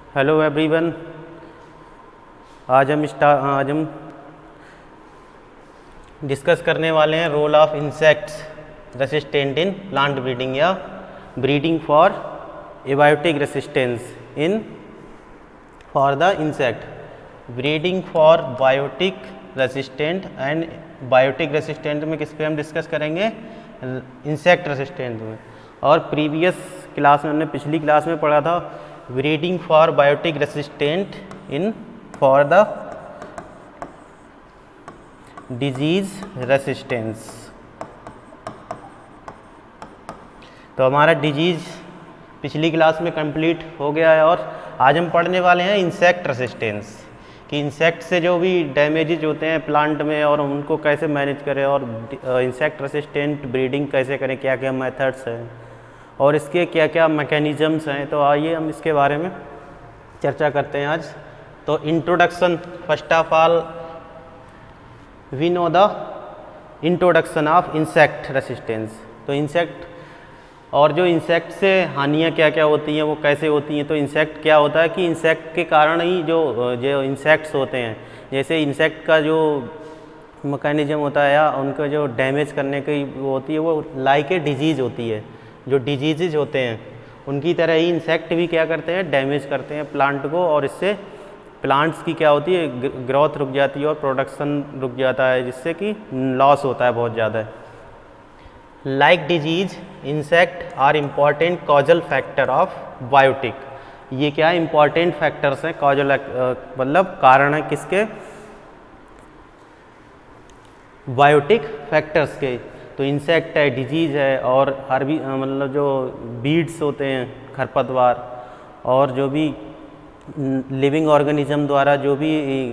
Hello everyone. आज हम discuss करने वाले हैं role of insects resistant in plant breeding या breeding for abiotic resistance in for the insect. Breeding for biotic resistant and biotic resistant में किस पे हम डिस्कस करेंगे? इंसेक्ट रेसिस्टेंट में। और प्रीवियस क्लास में हमने पिछली क्लास में पढ़ा था breeding for biotic resistant in for the disease resistance. तो हमारा डिजीज पिछली क्लास में कंप्लीट हो गया है और आज हम पढ़ने वाले हैं इंसेक्ट रेसिस्टेंस कि इंसेक्ट से जो भी डैमेजेज होते हैं प्लांट में और उनको कैसे मैनेज करें और इंसेक्ट रेसिस्टेंट ब्रीडिंग कैसे करें, क्या क्या मेथड्स हैं और इसके क्या क्या मैकेनिज़म्स हैं। तो आइए हम इसके बारे में चर्चा करते हैं आज। तो introduction, first of all we know the introduction of insect resistance. तो इंसेक्ट और जो इंसेक्ट से हानियाँ क्या क्या होती हैं, वो कैसे होती हैं। तो इंसेक्ट क्या होता है कि इंसेक्ट के कारण ही जो इंसेक्ट्स होते हैं, जैसे इंसेक्ट का जो मैकेनिज़्म होता है या उनको जो डैमेज करने की वो होती है, वो लाइक ए डिजीज़ होती है। जो डिजीज़ होते हैं उनकी तरह ही इंसेक्ट भी क्या करते हैं, डैमेज करते हैं प्लांट को, और इससे प्लांट्स की क्या होती है, ग्रोथ रुक जाती है और प्रोडक्शन रुक जाता है, जिससे कि लॉस होता है बहुत ज़्यादा। Like disease insect are important causal factor of biotic. ये क्या इम्पॉर्टेंट फैक्टर्स हैं, कॉजल मतलब कारण है किसके, बायोटिक फैक्टर्स के। तो इंसेक्ट है, डिजीज़ है और हर भी मतलब जो बीड्स होते हैं खरपतवार और जो भी लिविंग ऑर्गेनिज्म द्वारा जो भी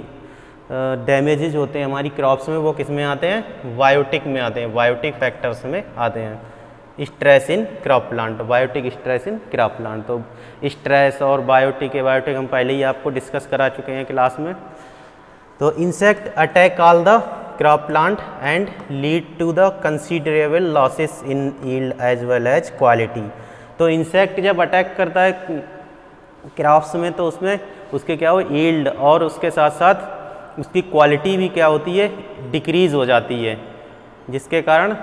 डैमेजेस होते हैं हमारी क्रॉप्स में, वो किस में आते हैं, बायोटिक में आते हैं, बायोटिक फैक्टर्स में आते हैं। Stress in crop plant, biotic stress in crop plant. तो स्ट्रेस और बायोटिक हम पहले ही आपको डिस्कस करा चुके हैं क्लास में। तो insect attack all the crop plant and lead to the considerable losses in yield as well as quality. तो इंसेक्ट जब अटैक करता है क्रॉप्स में तो उसमें उसके क्या हो, यील्ड और उसके साथ साथ उसकी क्वालिटी भी क्या होती है, डिक्रीज़ हो जाती है, जिसके कारण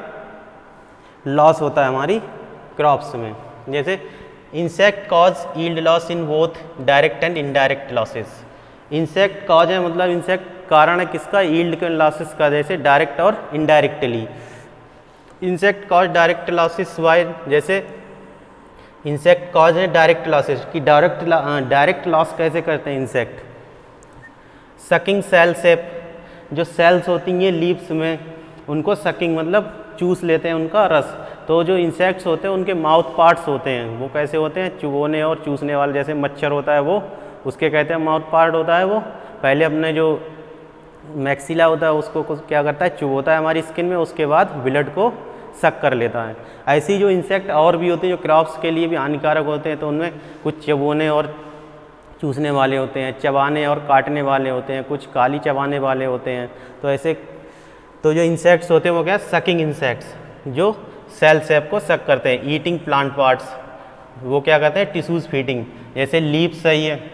लॉस होता है हमारी क्रॉप्स में। जैसे insect cause yield loss in both direct and indirect losses. Insect cause है मतलब इंसेक्ट कारण है किसका, यील्ड के लॉसेस का, जैसे डायरेक्ट और indirectly. Insect cause direct losses why, जैसे इंसेक्ट कॉज है डायरेक्ट लॉसेस की डायरेक्ट लॉस कैसे करते हैं इंसेक्ट। सकिंग सेल शेप, जो सेल्स होती हैं लीव्स में उनको सकिंग मतलब चूस लेते हैं उनका रस। तो जो इंसेक्ट्स होते हैं उनके माउथ पार्ट्स होते हैं, वो कैसे होते हैं, चुभोने और चूसने वाले। जैसे मच्छर होता है वो उसके कहते हैं माउथ पार्ट होता है, वो पहले अपने जो मैक्सिला होता है उसको क्या करता है, चुभोता है हमारी स्किन में, उसके बाद ब्लड को सक कर लेता है। ऐसी जो इंसेक्ट और भी होते हैं जो क्रॉप्स के लिए भी हानिकारक होते हैं, तो उनमें कुछ चबोने और चूसने वाले होते हैं, चबाने और काटने वाले होते हैं, कुछ काली चबाने वाले होते हैं। तो ऐसे तो जो इंसेक्ट्स होते हैं वो क्या, सकिंग इंसेक्ट्स, जो सेल शेप को सक करते हैं। ईटिंग प्लांट पार्ट्स, वो क्या करते हैं, टिश्यूज़ फीडिंग। जैसे लीव्स है, ये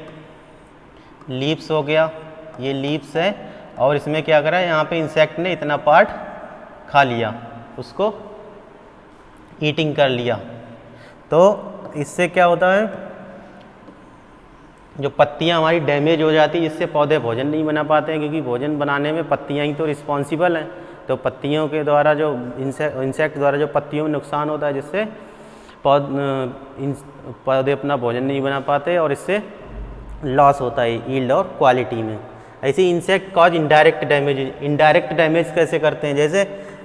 लीव्स हो गया, ये लीव्स है और इसमें क्या करा है, यहाँ पे इंसेक्ट ने इतना पार्ट खा लिया, उसको ईटिंग कर लिया। तो इससे क्या होता है, जो पत्तियाँ हमारी डैमेज हो जाती है, जिससे पौधे भोजन नहीं बना पाते हैं, क्योंकि भोजन बनाने में पत्तियाँ ही तो रिस्पॉन्सिबल हैं। तो पत्तियों के द्वारा जो इंसेक्ट द्वारा जो पत्तियों में नुकसान होता है, जिससे पौधे अपना भोजन नहीं बना पाते और इससे लॉस होता है यील्ड और क्वालिटी में। ऐसे insect cause indirect damage. Indirect damage कैसे करते हैं, जैसे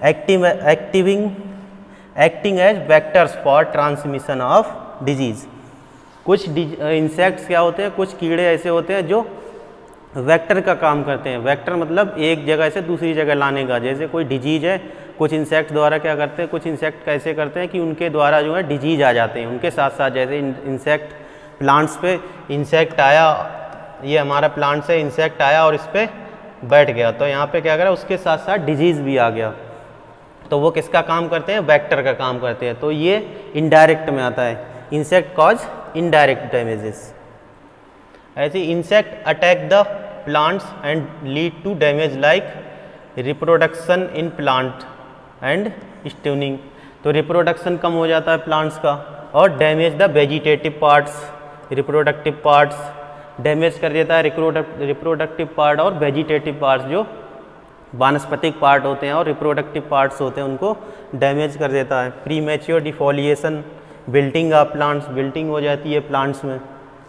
acting as vectors for transmission of disease. कुछ इंसेक्ट्स क्या होते हैं, कुछ कीड़े ऐसे होते हैं जो वेक्टर का काम करते हैं। वेक्टर मतलब एक जगह से दूसरी जगह लाने का। जैसे कोई डिजीज़ है, कुछ इंसेक्ट द्वारा क्या करते हैं, कुछ इंसेक्ट कैसे करते हैं कि उनके द्वारा जो है डिजीज़ आ जाते हैं उनके साथ साथ। जैसे इंसेक्ट प्लांट्स पे इंसेक्ट आया, ये हमारा प्लांट से इंसेक्ट आया और इस पर बैठ गया, तो यहाँ पे क्या करा, उसके साथ साथ डिजीज़ भी आ गया। तो वो किसका काम करते हैं, वेक्टर का काम करते हैं। तो ये इनडायरेक्ट में आता है, इंसेक्ट कॉज इनडायरेक्ट डैमेजेस। ऐसे insect attack the plants and lead to damage like reproduction in plant and stunting. तो रिप्रोडक्शन कम हो जाता है प्लांट्स का, और damage the vegetative parts, reproductive parts damage कर देता है रिप्रोडक्टिव पार्ट और वेजिटेटिव पार्ट्स जो वानस्पतिक पार्ट होते हैं और रिप्रोडक्टिव पार्ट्स होते हैं उनको डैमेज कर देता है। Premature defoliation, wilting of plants, wilting हो जाती है प्लांट्स में।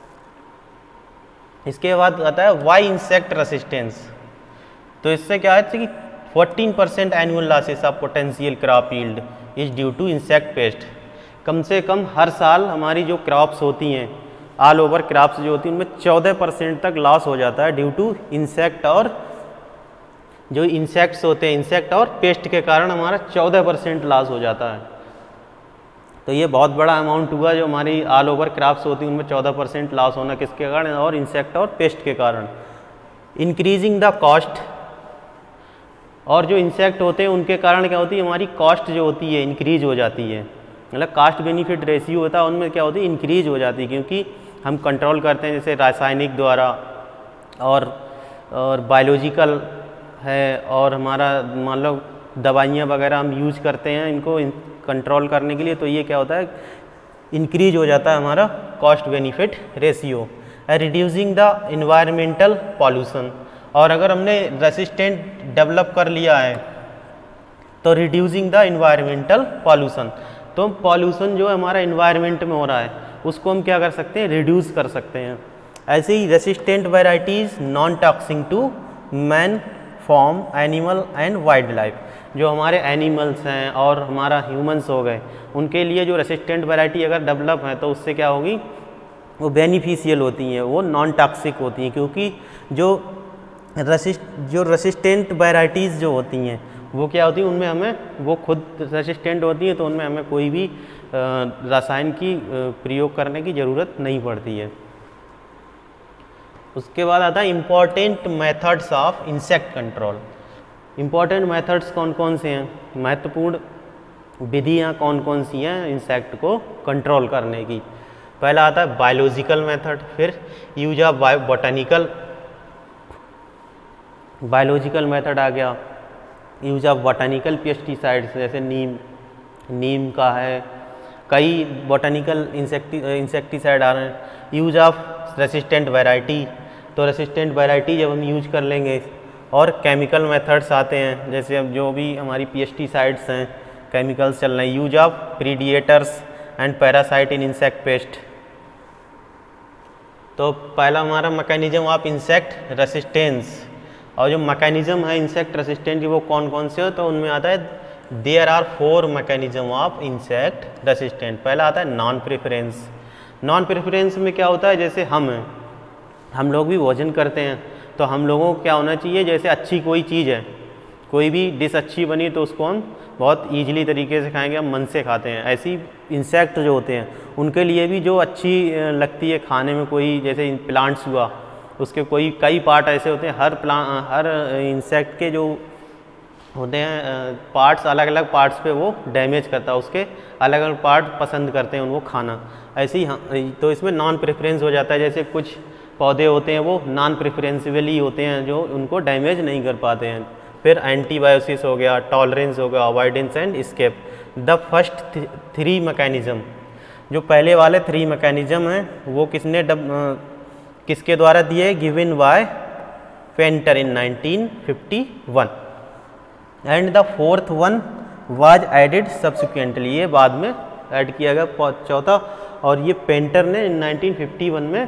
इसके बाद आता है वाई इंसेक्ट रेसिस्टेंस। तो इससे क्या है कि 14% annual losses of potential crop yield is due to insect pest. कम से कम हर साल हमारी जो क्रॉप्स होती हैं, ऑल ओवर क्रॉप्स जो होती हैं, उनमें 14% तक लॉस हो जाता है ड्यू टू इंसेक्ट, और जो इंसेक्ट्स होते हैं, इंसेक्ट और पेस्ट के कारण हमारा 14% लॉस हो जाता है। तो ये बहुत बड़ा अमाउंट हुआ जो हमारी ऑल ओवर क्रॉप्स होती हैं उनमें 14% लॉस होना किसके कारण, और इंसेक्ट और पेस्ट के कारण। इंक्रीजिंग द कॉस्ट, और जो इंसेक्ट होते हैं उनके कारण क्या होती है, हमारी कॉस्ट जो होती है इंक्रीज हो जाती है, मतलब कास्ट बेनिफिट रेशियो होता है उनमें क्या होती है, इंक्रीज हो जाती है, क्योंकि हम कंट्रोल करते हैं जैसे रासायनिक द्वारा और बायोलॉजिकल है, और हमारा मान लो दवाइयाँ वगैरह हम यूज करते हैं इनको कंट्रोल करने के लिए। तो ये क्या होता है, इंक्रीज हो जाता है हमारा cost benefit ratio. Reducing the environmental pollution, और अगर हमने रेसिस्टेंट डेवलप कर लिया है तो रिड्यूसिंग द इन्वायरमेंटल पॉल्यूशन, तो पॉल्यूशन जो हमारा इन्वायरमेंट में हो रहा है उसको हम क्या कर सकते हैं, रिड्यूस कर सकते हैं। ऐसे ही resistant varieties non toxic to man farm animal and wildlife, जो हमारे एनिमल्स हैं और हमारा ह्यूमंस हो गए, उनके लिए जो रेसिस्टेंट वैरायटी अगर डेवलप है तो उससे क्या होगी, वो बेनिफिशियल होती हैं, वो नॉन टॉक्सिक होती हैं, क्योंकि जो रेसिस्टेंट वैराइटीज़ जो होती हैं वो क्या होती है, उनमें हमें वो खुद रेसिस्टेंट होती हैं तो उनमें हमें कोई भी रसायन की प्रयोग करने की ज़रूरत नहीं पड़ती है। उसके बाद आता है important methods of insect control. Important methods कौन कौन से हैं, महत्वपूर्ण विधियाँ कौन कौन सी हैं इंसेक्ट को कंट्रोल करने की। पहला आता है बायोलॉजिकल मेथड, फिर यूज ऑफ बायोलॉजिकल मेथड आ गया, यूज ऑफ बॉटनिकल पेस्टिसाइड्स जैसे नीम का है, कई बॉटनिकल इंसेक्टिसाइड आ रहे हैं। यूज ऑफ रेसिस्टेंट वैरायटी, तो रेसिस्टेंट वैरायटी जब हम यूज कर लेंगे, और केमिकल मेथड्स आते हैं जैसे अब जो भी हमारी पेस्टिसाइड्स हैं, केमिकल्स चल रहे हैं। Use of predators and parasite in insect pest. तो पहला हमारा मैकेनिज्म ऑफ इंसेक्ट रेसिस्टेंस, और जो मैकेनिज्म है इंसेक्ट रेसिस्टेंट की वो कौन कौन से हो, तो उनमें आता है there are 4 mechanism of insect resistant. पहला आता है नॉन प्रेफरेंस। नॉन प्रेफरेंस में क्या होता है, जैसे हम लोग भी भोजन करते हैं तो हम लोगों को क्या होना चाहिए, जैसे अच्छी कोई चीज़ है, कोई भी डिश अच्छी बनी तो उसको हम बहुत ईजिली तरीके से खाएंगे, हम मन से खाते हैं। ऐसी इंसेक्ट जो होते हैं उनके लिए भी जो अच्छी लगती है खाने में, कोई जैसे प्लांट्स हुआ उसके कई पार्ट ऐसे होते हैं, हर इंसेक्ट के जो होते हैं पार्ट्स, अलग अलग पार्ट्स पे वो डैमेज करता है, उसके अलग अलग पार्ट पसंद करते हैं उनको खाना। ऐसे ही तो इसमें नॉन प्रेफरेंस हो जाता है, जैसे कुछ पौधे होते हैं वो नॉन प्रेफरेंसिबल ही होते हैं जो उनको डैमेज नहीं कर पाते हैं। फिर एंटीबायोसिस हो गया, टॉलरेंस हो गया, avoidance and escape. The first 3 mechanism, जो पहले वाले 3 मैकेनिज्म हैं वो किसके द्वारा दिए, given by Painter in 1951, and the 4th one was added subsequently, ये बाद में ऐड किया गया चौथा, और ये पेंटर ने 1951 में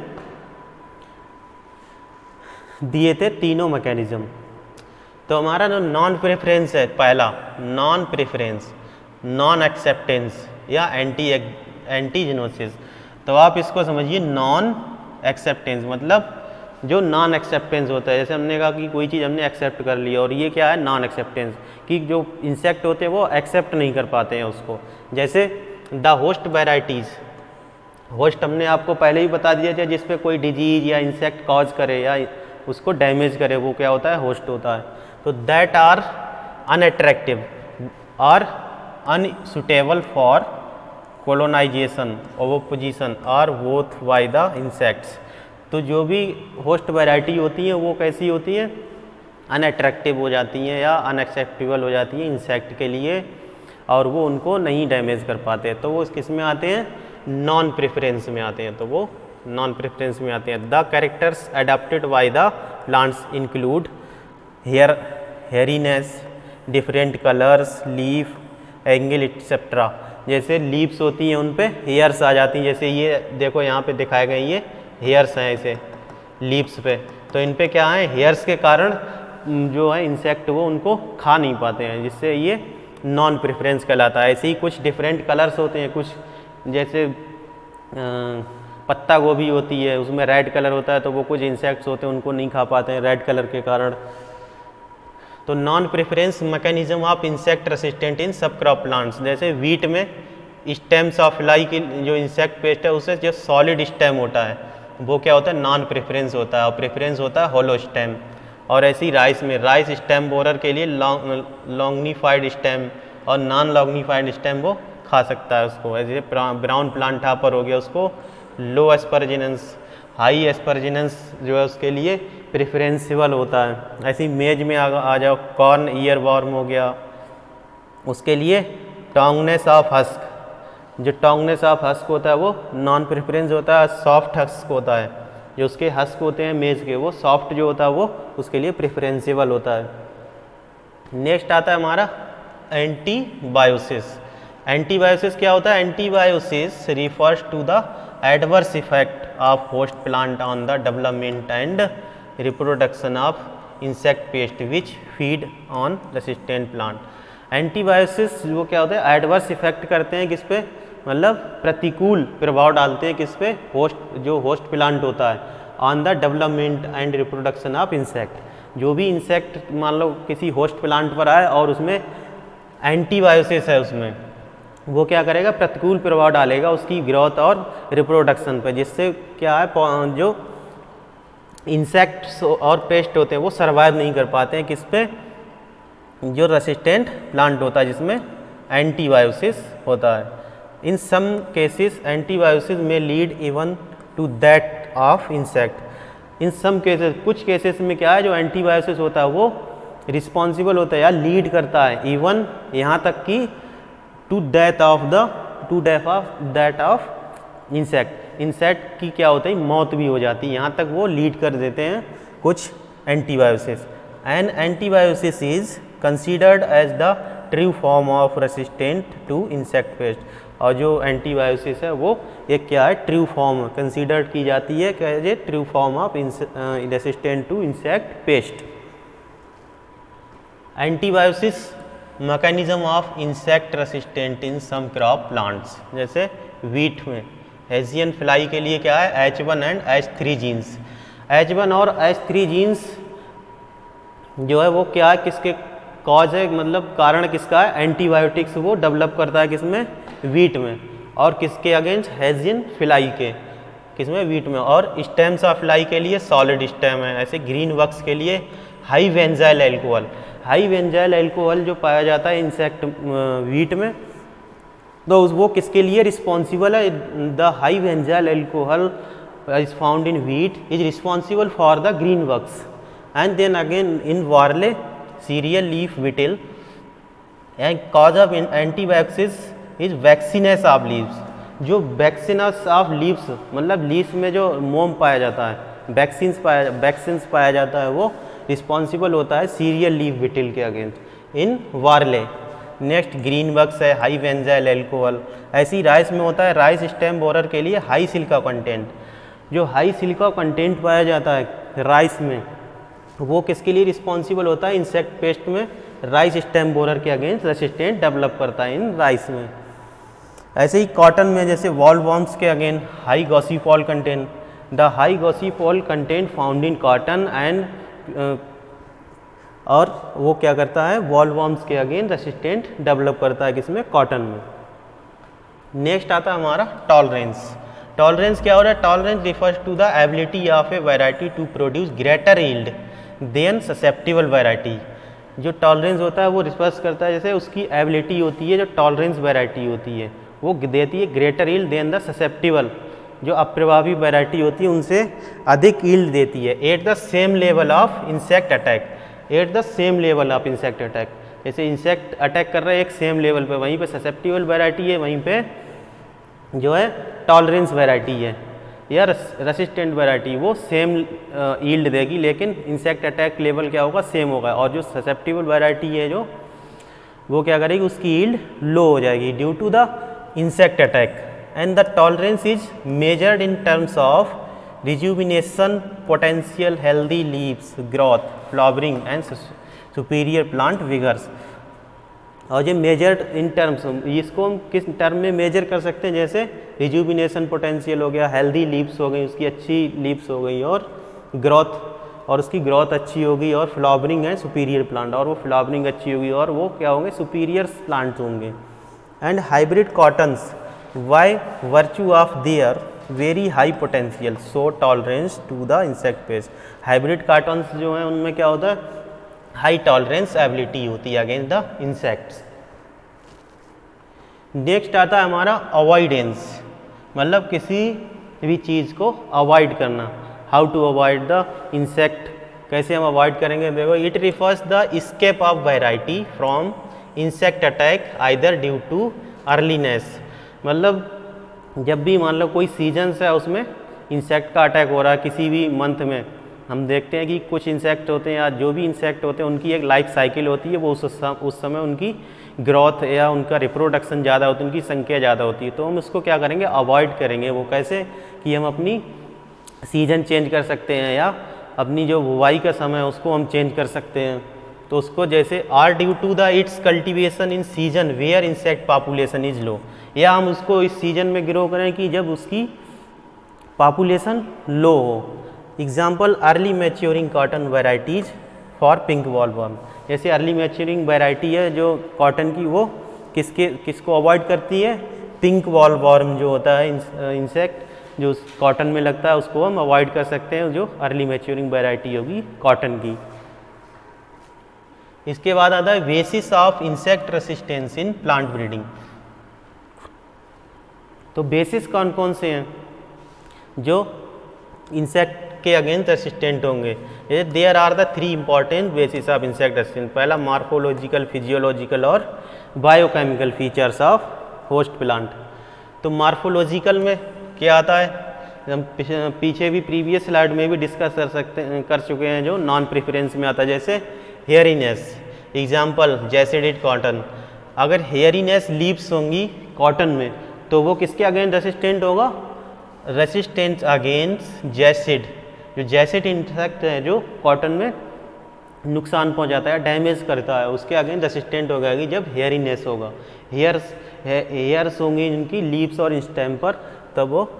दिए थे तीनों मैकेनिज्म। तो हमारा जो नॉन प्रेफरेंस है, पहला नॉन प्रेफरेंस, नॉन एक्सेप्टेंस या एंटीजेनोसिस। तो आप इसको समझिए नॉन एक्सेप्टेंस, मतलब जो नॉन एक्सेप्टेंस होता है, जैसे हमने कहा कि कोई चीज़ हमने एक्सेप्ट कर ली, और ये क्या है नॉन एक्सेप्टेंस, कि जो इंसेक्ट होते हैं वो एक्सेप्ट नहीं कर पाते हैं उसको। जैसे द होस्ट वेराइटीज़, होस्ट हमने आपको पहले ही बता दिया था, जिस पे कोई डिजीज या इंसेक्ट कॉज करे या उसको डैमेज करे, वो क्या होता है, होस्ट होता है। तो दैट आर अनअट्रैक्टिव और unsuitable for colonization, oviposition or both by the insects। तो जो भी होस्ट वैरायटी होती है वो कैसी होती है, अनअट्रैक्टिव हो जाती हैं या अनएक्सेप्टेबल हो जाती हैं इंसेक्ट के लिए, और वो उनको नहीं डैमेज कर पाते। तो वो किस में आते हैं, नॉन प्रेफरेंस में आते हैं। तो वो नॉन प्रेफरेंस में आते हैं। The characters adopted by the plants include hairiness, different colours, leaf, angle etcetera. जैसे लीव्स होती हैं उन पे हेयर्स आ जाती हैं, जैसे ये देखो यहाँ पे दिखाए गए ये हेयर्स हैं ऐसे लीव्स पे, तो इन पे क्या है, हेयर्स के कारण जो है इंसेक्ट वो उनको खा नहीं पाते हैं, जिससे ये नॉन प्रेफरेंस कहलाता है। ऐसे ही कुछ डिफरेंट कलर्स होते हैं, कुछ जैसे पत्ता गोभी होती है उसमें रेड कलर होता है, तो वो कुछ इंसेक्ट्स होते हैं उनको नहीं खा पाते हैं रेड कलर के कारण। तो non preference mechanism of insect resistant in सब क्रॉप प्लांट्स, जैसे वीट में स्टेम्स ऑफ फ्लाई की जो इंसेक्ट पेस्ट है उससे जो सॉलिड स्टेम होता है वो क्या होता है, नॉन प्रेफरेंस होता है, और प्रेफरेंस होता है होलो स्टेम। और ऐसे ही राइस में राइस स्टेम बोरर के लिए लॉन्गनिफाइड स्टेम और नॉन लॉन्गनिफाइड स्टेम वो खा सकता है उसको। ऐसे ब्राउन प्लांट हापर हो गया उसको लो एस्परजिनेंस, हाई एस्परजिनेंस जो है उसके लिए प्रेफरेंसिबल होता है। ऐसे ही मेज में आ जाओ, कॉर्न ईयर वॉर्म हो गया, उसके लिए टोंगनेस ऑफ हस्क, जो टोंगनेस ऑफ हस्क होता है वो नॉन प्रेफरेंस होता है। सॉफ्ट हस्क होता है, जो उसके हस्क होते हैं मेज के वो सॉफ्ट जो होता है वो उसके लिए प्रेफरेंसिबल होता है। नेक्स्ट आता है हमारा एंटीबायोसिस। एंटीबायोसिस क्या होता है, antibiosis refers to the adverse effect of host plant on the development and reproduction of insect pest which feed on resistant plant. Antibiosis वो क्या होता है, एडवर्स इफेक्ट करते हैं किस पे, मतलब प्रतिकूल प्रभाव डालते हैं किस पे, जो होस्ट प्लांट होता है, on the development and reproduction of insect. जो भी इंसेक्ट मान लो किसी होस्ट प्लांट पर आए और उसमें एंटीबायोसिस है, उसमें वो क्या करेगा, प्रतिकूल प्रभाव डालेगा उसकी ग्रोथ और रिप्रोडक्शन पर, जिससे क्या है जो इंसेक्ट्स और पेस्ट होते हैं वो सर्वाइव नहीं कर पाते हैं किस पे, जो रेसिस्टेंट प्लांट होता है जिसमें एंटीबायोसिस होता है। इन सम केसेस एंटीबायोसिस में lead even to that of insect. In some cases, कुछ केसेस में क्या है, जो एंटीबायोसिस होता है वो रिस्पॉन्सिबल होता है या लीड करता है इवन यहाँ तक कि टू डेथ ऑफ इंसेक्ट की क्या होता है, मौत भी हो जाती है, यहाँ तक वो लीड कर देते हैं कुछ antibiosis. And antibiosis is considered as the true form of resistant to insect pest. और जो एंटीबायोसिस है वो एक क्या है, ट्रू फॉर्म कंसीडर्ड की जाती है, क्या है, true form of resistant to insect pest. Antibiosis mechanism of insect resistant in some crop plants, जैसे वीट में हेजियन फ्लाई के लिए क्या है, H1 and H3 jeans. H1 और H3 जीन्स जो है वो क्या है, किसके कॉज है, मतलब कारण किसका है, एंटीबायोटिक्स वो डेवलप करता है किसमें, वीट में, और किसके अगेंस्ट, हेजियन फ्लाई के, किसमें, वीट में। और स्टेम्स ऑफ फ्लाई के लिए सॉलिड स्टेम है। ऐसे ग्रीन वक्स के लिए high benzyl alcohol, high benzyl alcohol जो पाया जाता है इंसेक्ट वीट में, तो वो किसके लिए रिस्पॉन्सिबल है, the high benzyl alcohol is found in wheat is responsible for the green bugs. And then again in barley, cereal leaf beetle, and cause of antibiosis is waxiness of leaves. जो waxiness of leaves, मतलब leaves में जो मोम पाया जाता है, vaccines पाया जाता है, वो रिस्पॉन्सिबल होता है सीरियल लीफ विटिल के against in barley. Next green bugs है, हाई वेंजाइल एल्कोहल। ऐसे ही राइस में होता है, राइस स्टेम बोरर के लिए हाई सिलिका कंटेंट। जो हाई सिलिका कंटेंट पाया जाता है राइस में, वो किसके लिए रिस्पॉन्सिबल होता है, इंसेक्ट पेस्ट में, राइस स्टेम बोरर के अगेंस्ट रेसिस्टेंट डेवलप करता है इन राइस में। ऐसे ही कॉटन में जैसे वॉलवॉर्म्स के against high gossypol content, the high gossypol content found in cotton and, और वो क्या करता है, वॉलवॉर्म्स के अगेंस्ट रेसिस्टेंट डेवलप करता है किसमें, कॉटन में। नेक्स्ट आता है हमारा टॉलरेंस। टॉलरेंस क्या हो रहा है, tolerance refers to the ability of a variety to produce greater yield than susceptible variety. जो टॉलरेंस होता है वो रिफर्स करता है, जैसे उसकी एबिलिटी होती है, जो टॉलरेंस वैरायटी होती है वो देती है greater yield than the susceptible जो अप्रभावी वैरायटी होती है उनसे अधिक यील्ड देती है at the same level of insect attack, at the same level of insect attack. जैसे इंसेक्ट अटैक कर रहे हैं एक सेम लेवल पे, वहीं पे ससेप्टिबल वैरायटी है, वहीं पे जो है टॉलरेंस वैरायटी है या रेसिस्टेंट वैरायटी, वो सेम यील्ड देगी, लेकिन इंसेक्ट अटैक लेवल क्या होगा, सेम होगा। और जो ससेप्टिबल वैरायटी है जो वो क्या करेगी, उसकी यील्ड लो हो जाएगी due to the insect attack. And the tolerance is measured in terms of rejuvenation potential, healthy leaves, growth, flowering and superior plant vigours. और ये मेजर्ड इन टर्म्स, इसको हम किस टर्म में मेजर कर सकते हैं, जैसे रिजुविनेशन पोटेंशियल हो गया, हेल्दी लीव्स हो गई, उसकी अच्छी लीव्स हो गई, और ग्रोथ, और उसकी ग्रोथ अच्छी होगी, और फ्लावरिंग है सुपीरियर प्लांट, और वो फ्लावरिंग अच्छी होगी, और वो क्या होंगे, सुपीरियर प्लांट्स होंगे। And hybrid cottons by virtue of their very high potential so tolerance to the insect pest. Hybrid cottons जो हैं उनमें क्या होता है, हाई टॉलरेंस एबिलिटी होती है अगेंस्ट द इंसेक्ट्स। नेक्स्ट आता है हमारा अवॉइडेंस, मतलब किसी भी चीज़ को अवॉइड करना। How to avoid the insect, कैसे हम अवॉइड करेंगे, देखो it refers the escape of variety from insect attack either due to earliness. मतलब जब भी मान लो कोई सीजन्स है उसमें इंसेक्ट का अटैक हो रहा है किसी भी मंथ में, हम देखते हैं कि कुछ इंसेक्ट होते हैं या जो भी इंसेक्ट होते हैं उनकी एक लाइफ साइकिल होती है, वो उस समय उनकी ग्रोथ या उनका रिप्रोडक्शन ज़्यादा होता है, उनकी संख्या ज़्यादा होती है, तो हम उसको क्या करेंगे, अवॉइड करेंगे। वो कैसे कि हम अपनी सीजन चेंज कर सकते हैं या अपनी जो बुवाई का समय है उसको हम चेंज कर सकते हैं। तो उसको जैसे are due to the its cultivation in season where insect population is low, या हम उसको इस सीजन में ग्रो करें कि जब उसकी पॉपुलेशन लो हो। Example early maturing cotton varieties for pink bollworm, जैसे अर्ली मैच्योरिंग वेराइटी है जो कॉटन की, वो किसको अवॉइड करती है, पिंक वॉलवर्म जो होता है इंसेक्ट जो कॉटन में लगता है, उसको हम अवॉइड कर सकते हैं, जो अर्ली मैच्योरिंग वेराइटी होगी कॉटन की। इसके बाद आता है basis of insect resistance in plant breeding. तो बेसिस कौन कौन से हैं जो इंसेक्ट के अगेंस्ट रेसिस्टेंट होंगे, there are the 3 important basis of insect resistant. पहला मार्फोलॉजिकल, फिजियोलॉजिकल और biochemical features of host plant. तो मार्फोलॉजिकल में क्या आता है, हम पीछे भी प्रीवियस स्लाइड में भी डिस्कस कर चुके हैं, जो नॉन प्रेफरेंस में आता है, जैसे हेयरीनेस। एग्जाम्पल जैसिडिड कॉटन, अगर हेयरीनेस लीव्स होंगी कॉटन में तो वो किसके अगेंस्ट रेसिस्टेंट होगा, रेसिस्टेंट अगेंस्ट जैसिड। जो जैसिड इंसेक्ट है जो कॉटन में नुकसान पहुंचाता है, डैमेज करता है, उसके अगेंस्ट रेसिस्टेंट हो जाएगी जब हेयरीनेस होगा। हेयर्स होंगी जिनकी लीव्स और स्टेम पर, तब वो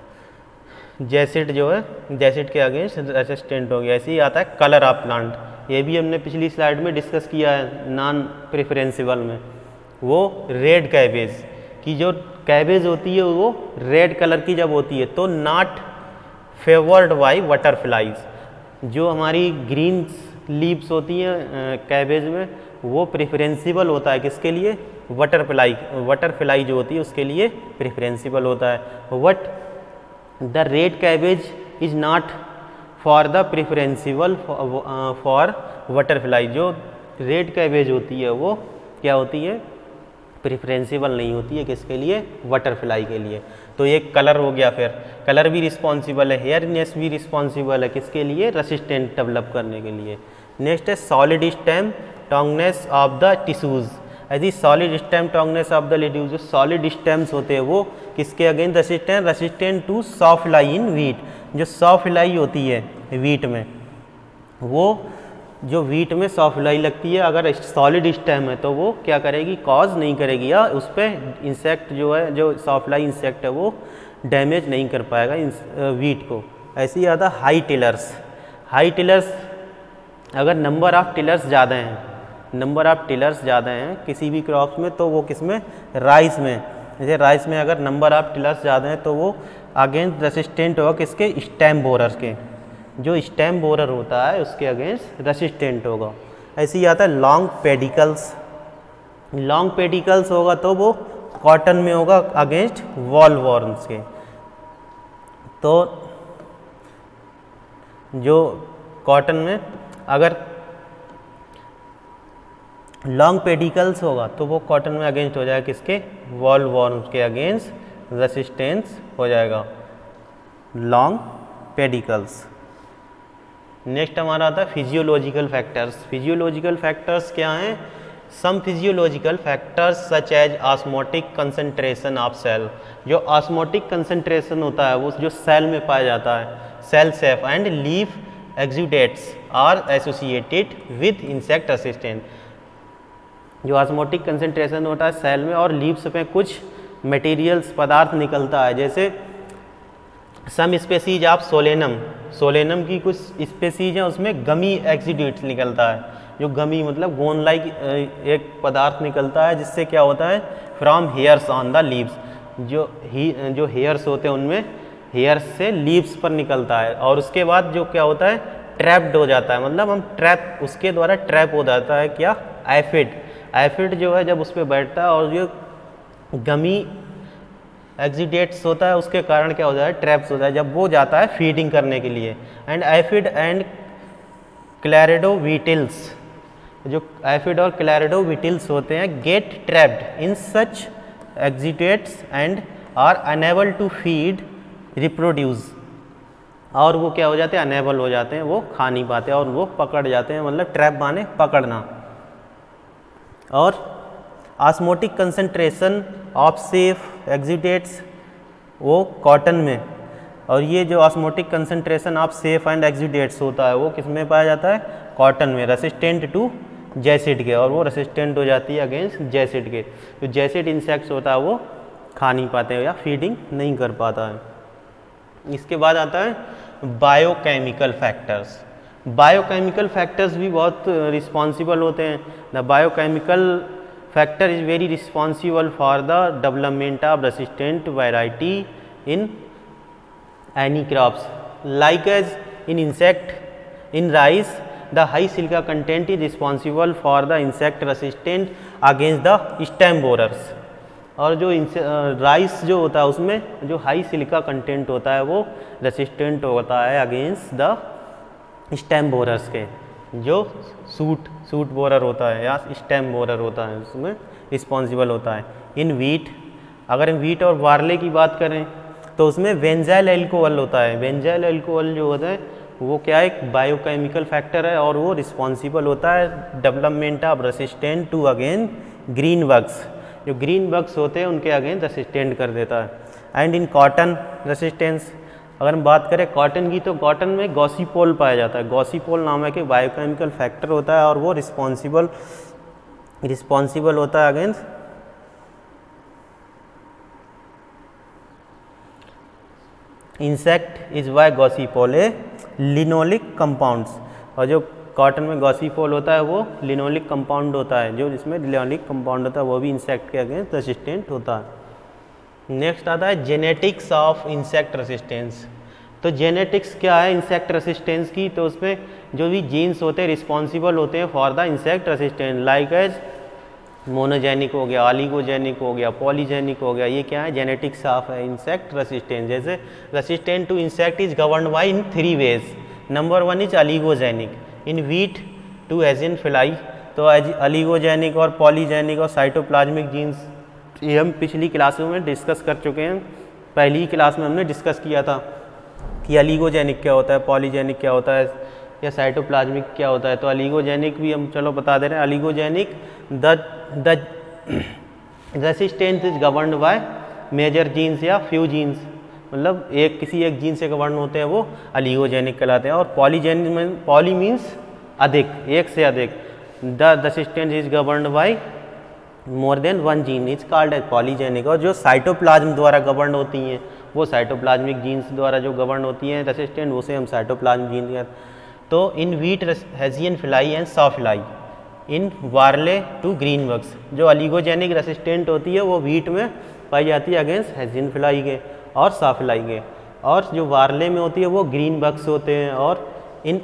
जैसिड जो है जैसिड के अगेंस्ट रेसिस्टेंट हो गया। ऐसे ही आता है कलर ऑफ प्लांट, ये भी हमने पिछली स्लाइड में डिस्कस किया है नॉन प्रेफरेंसिबल में। वो रेड कैबेज की जो कैबेज होती है वो रेड कलर की जब होती है तो नॉट फेवर्ड बाई बटरफ्लाइज। जो हमारी ग्रीन लीव्स होती हैं कैबेज में वो प्रेफरेंसिबल होता है किसके लिए, बटरफ्लाई जो होती है उसके लिए प्रेफरेंसिबल होता है। But the red cabbage is not for the preferable for butterfly. जो रेड कैबेज होती है वो क्या होती है, प्रेफरेंसिबल नहीं होती है किसके लिए, बटरफ्लाई के लिए। तो ये कलर हो गया, फिर कलर भी रिस्पॉन्सिबल है, हेयरनेस भी रिस्पॉन्सिबल है किसके लिए, रेसिस्टेंट डेवलप करने के लिए। नेक्स्ट है solid stem toughness of the tissues. यदि solid stem toughness of the tissues, जो सॉलिड स्टेम्स होते हैं वो किसके against resistant, resistant to sawfly in wheat. जो सॉफ्ट लाई होती है वीट में, वो जो वीट में सॉफ्ट लाई लगती है, अगर सॉलिड स्टेम है तो वो क्या करेगी, कॉज नहीं करेगी, या उस पर इंसेक्ट जो है, जो सॉफ्ट लाई इंसेक्ट है वो डैमेज नहीं कर पाएगा वीट को। ऐसे ही आता हाई टिलर्स। हाई टिलर्स अगर नंबर ऑफ टिलर्स ज़्यादा हैं, नंबर ऑफ टिलर्स ज़्यादा हैं किसी भी क्रॉप्स में, तो वो किस में, राइस में। जैसे राइस में अगर नंबर ऑफ टिलर्स ज़्यादा हैं तो वो अगेंस्ट रेसिस्टेंट होगा किसके, स्टेम बोरर्स के। जो स्टेम बोरर होता है उसके अगेंस्ट रेसिस्टेंट होगा। ऐसे ही आता है लॉन्ग पेडिकल्स। लॉन्ग पेडिकल्स होगा तो वो कॉटन में होगा अगेंस्ट वॉलवॉर्म्स के। तो जो कॉटन में अगर लॉन्ग पेडिकल्स होगा तो वो कॉटन में अगेंस्ट हो जाएगा किसके, वॉल्वॉर्म्स के अगेंस्ट रेसिस्टेंस हो जाएगा, लॉन्ग पेडिकल्स। नेक्स्ट हमारा आता है फिजियोलॉजिकल फैक्टर्स। फिजियोलॉजिकल फैक्टर्स क्या हैं? Some physiological factors such as osmotic concentration of cell. जो ऑस्मोटिक कंसंट्रेशन होता है वो जो सेल में पाया जाता है, cell sap and leaf exudates are associated with insect resistant. जो ऑस्मोटिक कंसंट्रेशन होता है सेल में और लीव्स में कुछ मटेरियल्स पदार्थ निकलता है, जैसे some species of Solanum, Solanum की कुछ स्पेसीज हैं उसमें गमी एक्सिड्यूट्स निकलता है। जो गमी मतलब गोंद लाइक एक पदार्थ निकलता है जिससे क्या होता है, from hairs on the leaves, जो हेयर्स होते हैं उनमें हेयर्स से लीव्स पर निकलता है। और उसके बाद जो क्या होता है, ट्रैप्ड हो जाता है, मतलब हम ट्रैप उसके द्वारा ट्रैप हो जाता है क्या, एफिड। एफिड जो है जब उस पर बैठता है और जो गमी एक्सिडेट्स होता है उसके कारण क्या होता है, ट्रैप्स होता है जब वो जाता है फीडिंग करने के लिए। एंड एफिड एंड क्लैरिडोविटिल्स, जो एफिड और क्लैरिडोविटिल्स होते हैं get trapped in such exudates and are unable to feed reproduce. और वो क्या हो जाते हैं, अनेबल हो जाते हैं, वो खा नहीं पाते और वो पकड़ जाते हैं, मतलब ट्रैप माने पकड़ना। और osmotic concentration of sap exudates वो कॉटन में, और ये जो osmotic concentration of sap and exudates होता है वो किस में पाया जाता है, कॉटन में, रेसिस्टेंट टू जैसिड के, और वो रेसिस्टेंट हो जाती है अगेंस्ट जैसिड के। जो जैसिड इंसेक्ट्स होता है वो खा नहीं पाते हैं या फीडिंग नहीं कर पाता है। इसके बाद आता है बायोकेमिकल फैक्टर्स। बायोकेमिकल फैक्टर्स भी बहुत रिस्पॉन्सिबल होते हैं। The biochemical factor is very responsible for the development of resistant variety in any crops like as in insect in rice the high silica content is responsible for the insect resistant against the stem borers. और जो rice जो होता है उसमें जो high silica content होता है वो रेसिस्टेंट होता है अगेंस्ट द स्टेम बोरर्स के, जो सूट बोरर होता है या स्टेम बोरर होता है उसमें रिस्पॉन्सिबल होता है। इन वीट, अगर वीट और बार्ले की बात करें तो उसमें बेंजाइल अल्कोहल होता है। बेंजाइल अल्कोहल जो होता है वो क्या एक बायोकेमिकल फैक्टर है और वो रिस्पॉन्सिबल होता है development of resistant to again green bugs. जो ग्रीन बग्स होते हैं उनके अगेंस्ट रेसिस्टेंट कर देता है। एंड इन कॉटन रेसिस्टेंस, अगर हम बात करें कॉटन की तो कॉटन में गॉसिपोल पाया जाता है। गॉसिपोल नामक एक बायोकेमिकल फैक्टर होता है और वो रिस्पॉन्सिबल होता है against insect is by gossypol linoleic compounds. और जो कॉटन में गॉसिपोल होता है वो लिनोलिक कंपाउंड होता है, जो जिसमें लिनोलिक कंपाउंड होता है वो भी इंसेक्ट के अगेंस्ट रेसिस्टेंट होता है। नेक्स्ट आता है जेनेटिक्स ऑफ इंसेक्ट रेसिस्टेंस। तो जेनेटिक्स क्या है इंसेक्ट रेसिस्टेंस की, तो उसमें जो भी जीन्स होते हैं रिस्पॉन्सिबल होते हैं for the insect resistance, like as monogenic हो गया, ऑलिगोजेनिक हो गया, पॉलीजेनिक हो गया, ये क्या है जेनेटिक्स ऑफ इंसेक्ट रेसिस्टेंस। जैसे resistant to insect is govern by in 3 ways. Number 1 is oligogenic in wheat to again fly. तो ऑलिगोजेनिक और पॉलीजेनिक और साइटोप्लाज्मिक जीन्स ये हम पिछली क्लासों में डिस्कस कर चुके हैं। पहली ही क्लास में हमने डिस्कस किया था कि ऑलिगोजेनिक क्या होता है, पॉलीजेनिक क्या होता है या साइटोप्लाज्मिक क्या होता है। तो ऑलिगोजेनिक भी हम चलो बता दे रहे हैं। Oligogenic the resistance is governed by major genes या फ्यू जीन्स, मतलब किसी एक जीन से गवर्न होते हैं वो ऑलिगोजेनिक कहलाते हैं। और पॉलीजेनिक में पॉली मीन्स अधिक, एक से अधिक। The resistance is governed by more than 1 gene is called as polygenic. और जो साइटोप्लाज्म द्वारा गवर्न होती हैं वो साइटोप्लाज्मिक जीन्स द्वारा जो गवर्न होती हैं रेसिस्टेंट, उसे हम साइटोप्लाज्म जीन कहते हैं। तो in wheat Hessian fly and sawfly, in barley to green bugs. जो ऑलिगोजेनिक रेसिस्टेंट होती है वो वीट में पाई जाती है अगेंस्ट हेजियन फ्लाई के और सॉ फ्लाई के। और जो वार्ले में होती है वो ग्रीन बग्स होते हैं। और इन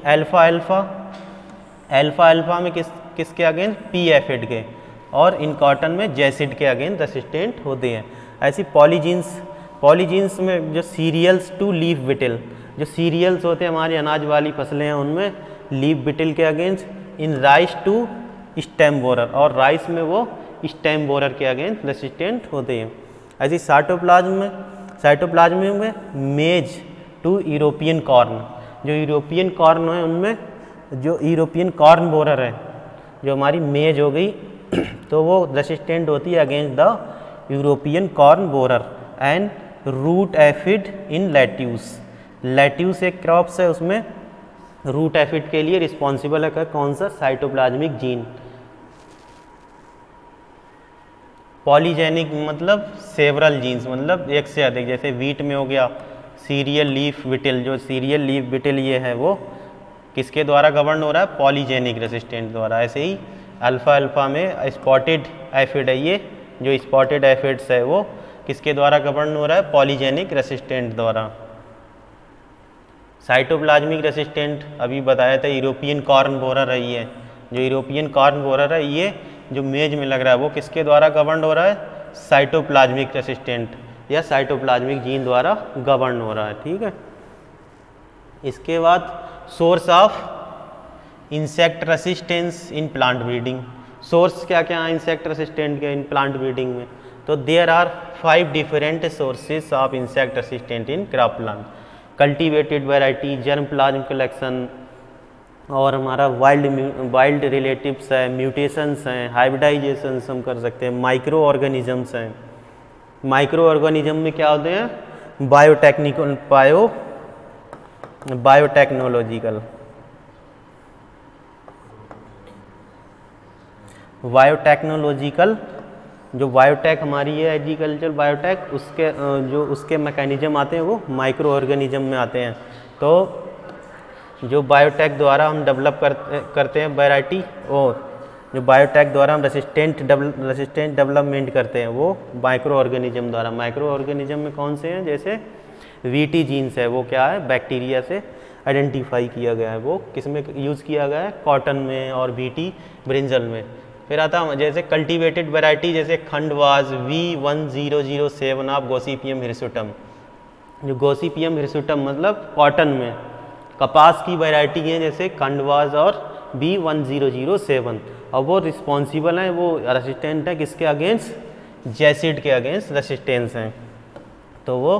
अल्फा में किसके अगेंस्ट पी एफिड के, और इन कॉटन में जैसिड के अगेंस्ट रेसिस्टेंट होते हैं। ऐसी पॉलीजीन्स में जो सीरियल्स टू लीफ बिटिल, जो सीरियल्स होते हैं हमारी अनाज वाली फसलें हैं उनमें लीफ बिटिल के against. In rice to stem borer, और राइस में वो स्टेम बोरर के अगेंस्ट रेसिस्टेंट होते हैं। ऐसे साइटोप्लाज्म में मेज टू यूरोपियन कॉर्न, जो यूरोपियन कॉर्न है उनमें जो यूरोपियन कॉर्न बोरर है, जो हमारी मेज हो गई तो वो रेसिस्टेंट होती है against the European corn borer. And root aphid in lettuce, lettuce एक क्रॉप्स है उसमें रूट एफिड के लिए रिस्पॉन्सिबल है कौन सा, साइटोप्लाज्मिक जीन। पॉलीजेनिक मतलब सेवरल जीन्स, मतलब एक से अधिक, जैसे वीट में हो गया सीरियल लीफ बिटिल, जो सीरियल लीफ बिटिल ये है वो किसके द्वारा गवर्न हो रहा है, पॉलीजेनिक रेसिस्टेंट द्वारा। ऐसे ही अल्फा में स्पॉटेड एफिड है, ये जो स्पॉटेड एफिड्स है वो किसके द्वारा गवर्न हो रहा है, पॉलीजेनिक रेसिस्टेंट द्वारा। साइटोप्लाज्मिक रेसिस्टेंट अभी बताया था यूरोपियन कॉर्न बोरर है, ये जो यूरोपियन कॉर्न बोरर है ये जो मेज में लग रहा है वो किसके द्वारा गवर्न हो रहा है, साइटोप्लाज्मिक रेसिस्टेंट या साइटोप्लाज्मिक जीन द्वारा गवर्न हो रहा है। ठीक है, इसके बाद source of insect resistance in plant breeding. Source क्या क्या है इंसेक्ट रेसिस्टेंट के इन प्लांट ब्रीडिंग में, तो there are 5 different sources of insect resistant in crop plant. Cultivated variety, germplasm collection, और हमारा वाइल्ड रिलेटिव्स है, म्यूटेशंस हैं, हाइब्रिडाइजेशंस हम कर सकते हैं, माइक्रो ऑर्गेनिजम्स हैं। माइक्रो ऑर्गेनिज्म में क्या होते हैं, बायोटेक्नोलॉजिकल जो बायोटेक हमारी है एग्रीकल्चर बायोटेक, उसके जो उसके मैकेनिज्म आते हैं वो माइक्रो ऑर्गेनिज्म में आते हैं। तो जो बायोटेक द्वारा हम डेवलप करते हैं वैरायटी, और जो बायोटेक द्वारा हम रेसिस्टेंट डेवलपमेंट करते हैं वो माइक्रो ऑर्गेनिज्म द्वारा। माइक्रो ऑर्गेनिज्म में कौन से हैं, जैसे वीटी जीन्स है, वो क्या है, बैक्टीरिया से आइडेंटिफाई किया गया है, वो किस में यूज़ किया गया है, कॉटन में और बीटी ब्रिंजल में। फिर आता है जैसे कल्टीवेटेड वैरायटी, जैसे खंडवाज V1007 ऑफ गोसिपियम हिरसुटम। जो गोसिपियम हिरसुटम मतलब कॉटन में कपास की वैरायटी है, जैसे खंडवाज और B1007, और वो रिस्पॉन्सिबल हैं, वो रेसिस्टेंट है किसके अगेंस्ट, जैसिड के अगेंस्ट रेसिस्टेंस हैं। तो वो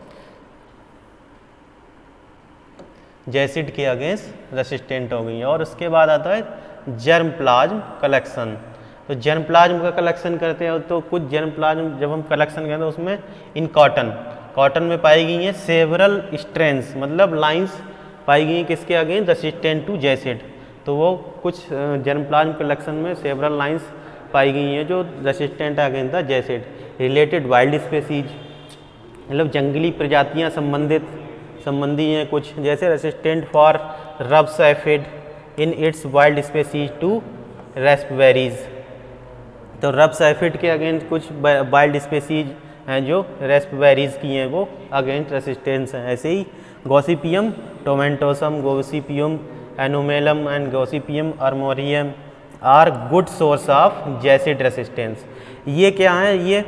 जैसिड के अगेंस्ट रेसिस्टेंट हो गई है। और उसके बाद आता है जर्म प्लाज्म कलेक्शन। तो जर्म प्लाज्म का कलेक्शन करते हैं, तो कुछ जर्म प्लाज्म जब हम कलेक्शन करते हैं उसमें इन कॉटन में पाई गई हैं सेवरल स्ट्रेंस, मतलब लाइंस पाई गई हैं किसके अगेंस्ट, रेसिस्टेंट टू जैसिड। तो वो कुछ जर्म प्लाज्म कलेक्शन में सेवरल लाइंस पाई गई हैं जो रेसिस्टेंट है against the jassid. Related wild species, मतलब जंगली प्रजातियाँ संबंधी हैं कुछ, जैसे resistant for Rubus aphid in its wild species to raspberries. तो रब्स एफिड के अगेंस्ट कुछ वाइल्ड स्पेसीज हैं जो रेस्पबेरीज की हैं, वो अगेंस्ट रेसिस्टेंस हैं। ऐसे ही Gossypium tomentosum, Gossypium anomalum and Gossypium arboreum are good source of jassid resistance. ये क्या है, ये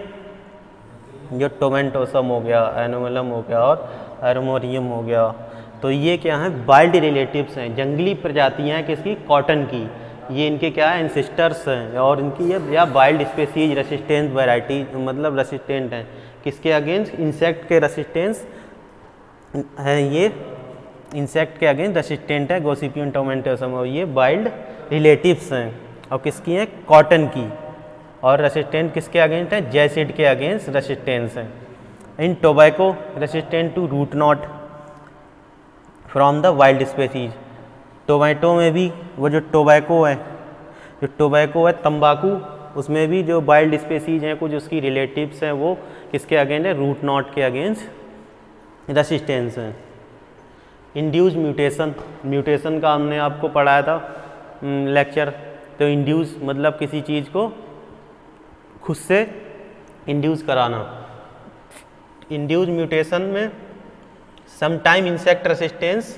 जो टोमेंटोसम हो गया, एनोमेलम हो गया और आर्मोरियम हो गया, तो ये क्या है, वाइल्ड रिलेटिव्स हैं, जंगली प्रजातियाँ हैं किसकी, कॉटन की। ये इनके क्या है, इंसिस्टर्स हैं, और इनकी ये या वाइल्ड स्पेसीज रेसिस्टेंस वैरायटी, मतलब रेसिस्टेंट हैं किसके अगेंस्ट, इंसेक्ट के रेसिस्टेंस हैं, ये इंसेक्ट के अगेंस्ट रेसिस्टेंट है गॉसिपियम टोमेंटोसम, और ये वाइल्ड रिलेटिव्स हैं और किसकी हैं, कॉटन की। और रेसिस्टेंट किसके अगेंस्ट है, जैसिड के अगेंस्ट रेसिस्टेंस हैं। In tobacco resistant to root knot from the wild species. Tomato में भी वो जो टोबैको है तंबाकू, उसमें भी जो वाइल्ड स्पेसीज हैं कुछ उसकी रिलेटिव्स हैं, वो किसके अगेंस्ट है, रूट नॉट के अगेंस्ट रेसिस्टेंस हैं। इंड्यूस म्यूटेशन का हमने आपको पढ़ाया था लेक्चर। तो इंड्यूस मतलब किसी चीज़ को खुद से इंड्यूस कराना। इंड्यूस म्यूटेशन में समटाइम इंसेक्ट रेसिस्टेंस,